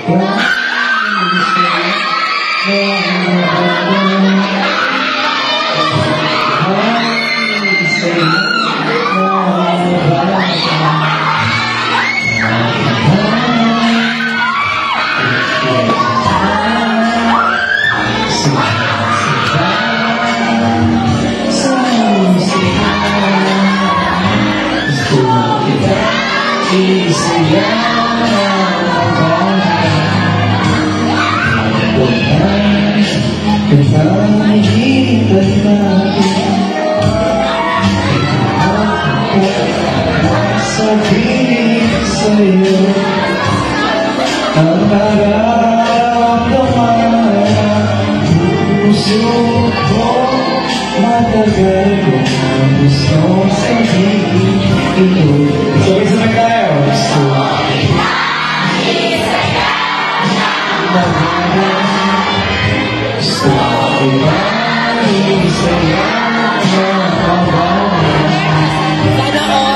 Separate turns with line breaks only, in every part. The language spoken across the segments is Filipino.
Ang nararamdaman puso ko, matagal ko ang gustong sabihin ito. Sabay-sabay tayo. Gusto kita isaya ng hanggang. Gusto kita isaya ng hanggang. Sana all.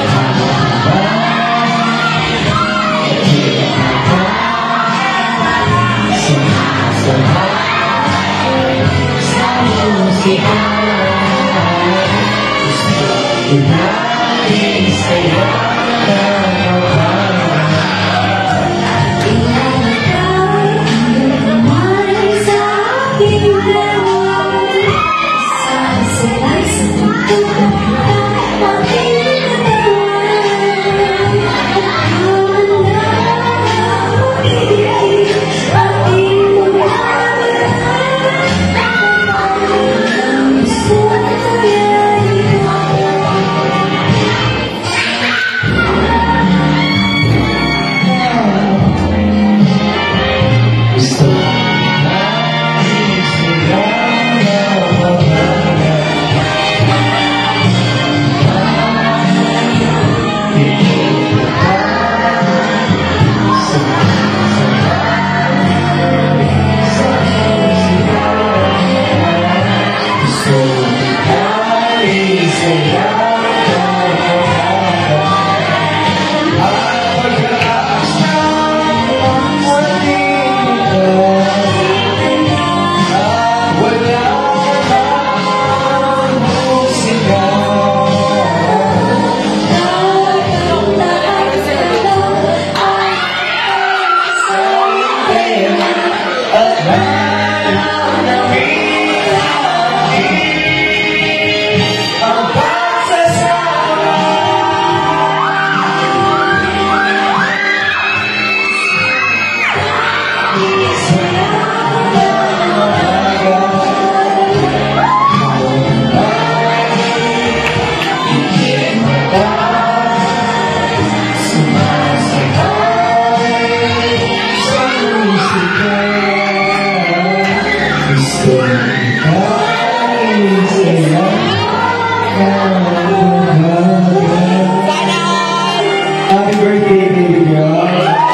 Happy birthday, baby girl.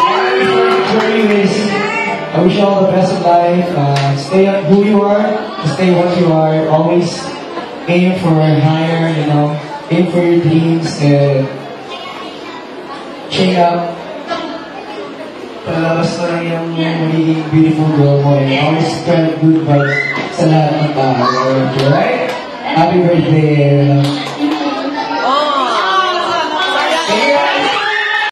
Anyways, I wish you all the best in life. Stay who you are, stay what you are. Always aim for higher, aim for your dreams and check out. Palabas na lang yung magiging beautiful girl mo and always spread good vibes sa lahat ng tao. Alright? Happy birthday.